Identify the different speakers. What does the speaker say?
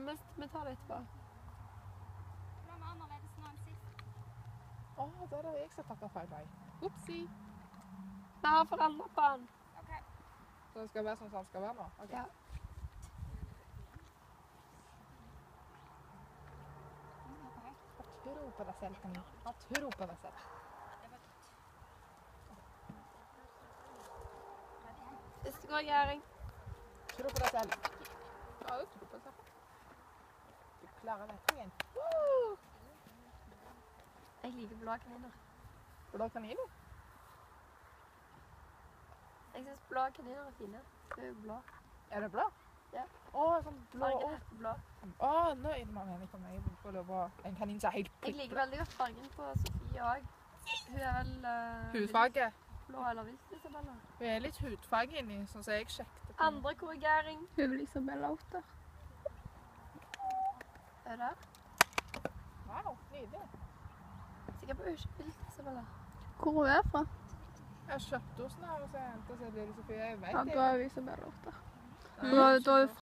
Speaker 1: vi tar det etterpå.
Speaker 2: Den var annerledes nå enn sist.
Speaker 3: Da er det jeg som takker feil vei. Upsi.
Speaker 1: Vi har forandret på den.
Speaker 2: Ok.
Speaker 3: Så det skal være sånn som den skal være nå? Ok.
Speaker 1: Ja.
Speaker 3: Ha tro på deg selv, Kanin. Ha tro på deg selv.
Speaker 1: Siste går gjæring.
Speaker 3: Tro på deg selv. Ja, du tror på deg selv. Du klarer det, Kanin.
Speaker 1: Jeg liker blå kaniner.
Speaker 3: Blå kaniner?
Speaker 1: Jeg synes blå kaniner er fine. Det er jo blå.
Speaker 3: Er det blå?
Speaker 1: Ja.
Speaker 3: Sånn blå.
Speaker 1: Fargen heter blå.
Speaker 3: Nå er det meningen for meg å få lov å en kanin som er helt
Speaker 1: Jeg
Speaker 3: prikkblå.
Speaker 1: liker veldig godt fargen på Sofie også. Hun er vel
Speaker 3: Hudfarge.
Speaker 1: blå eller vilt, Isabella.
Speaker 3: Hun er litt hudfarge inni, sånn som jeg sjekket.
Speaker 1: Andre korrigering.
Speaker 4: Hun er vel Isabella Otter.
Speaker 1: Er det?
Speaker 3: Wow, nydelig.
Speaker 1: Sikkert på uskilt, Isabella.
Speaker 4: Hvor hun er fra?
Speaker 3: Jeg kjøpte hos henne her, og så hentet seg Lille Sofie. Jeg vet
Speaker 4: Ja,
Speaker 3: det.
Speaker 4: da er vi Isabella Otter.
Speaker 3: Nei,
Speaker 4: Da er